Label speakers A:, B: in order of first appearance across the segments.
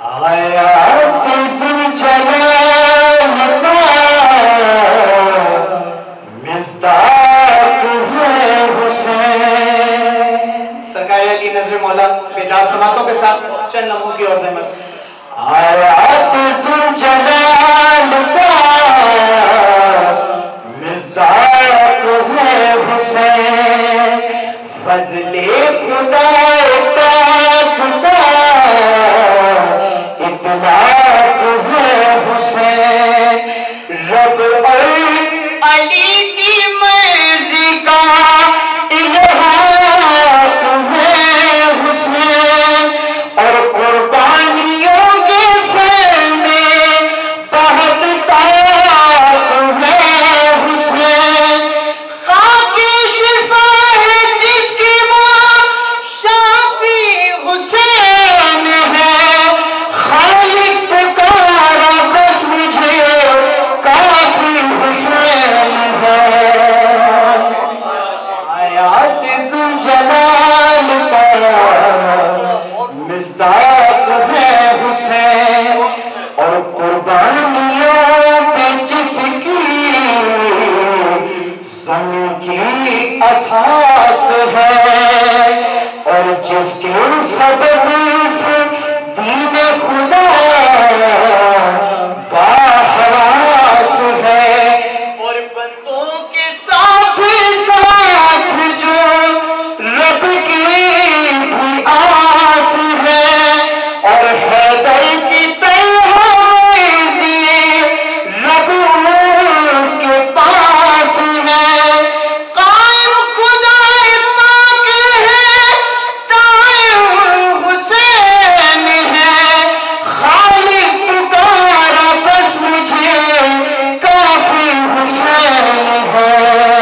A: آیات ذوالجلال کا مصداق ہے حسین۔ سرکار علی نظر مولا بیدار سماعتوں کے ساتھ چند لمحوں کی اور زحمت۔ آیات ذوالجلال کا مصداق ہے حسین، فضل خدا پاک کا اطلاق ہے حسین، رب اور علی کی مرضی کا الحاق ہے حسین، اور قربانیوں کے پھل میں بہت طاق ہے حسین، خاک شفا ہے جس کی ماں شافی حسین ہے، خالق پکارا بس مجھے کافی حسین ہے۔ آیات ذوالجلال کا مصداق ہے حسین، اور قربانیوں پہ جس کی زمین کی اساس ہے، اور جس کے سبب سے دین خدا باحراس ہے، اور بندوں کے ساتھ ساتھ جو رب کی بھی آس ہے، اور حیدر کی تیراضی رب اس کے پاس ہے، قائم خدا پاک ہے، دائم حسین ہے، خالق پکارا بس مجھے کافی حسین ہے۔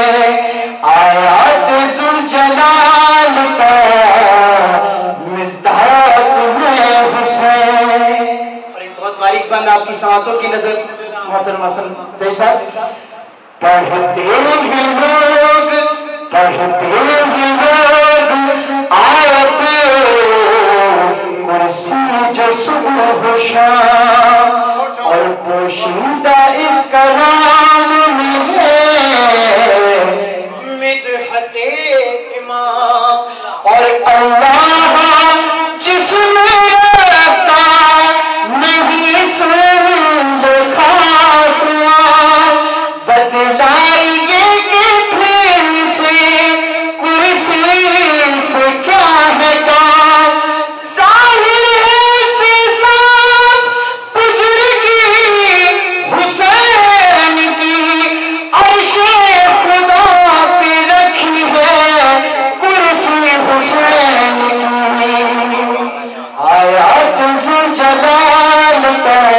A: آیات ذوالجلال کا مصداق ہے حسین۔ اور ایک بہت باریک بند آپ کی سماعتوں کی نظر محترم حسن جی صاحب۔ پڑھتے ہیں لوگ آیت کرسی جو صبح و شام، اور پوشیدہ اس کلام میں ہے مدحت امام، اور اللہ جس میں رہتا نہیں سن خاص بدلائیے کہ پھر سے کرسی سے کیا ہے کام، ظاہر ہے سے صاف بزرگی حسین کی، عرش خدا پہ رکھی ہے کرسی حسین کی۔ آیات ذوالجلال کا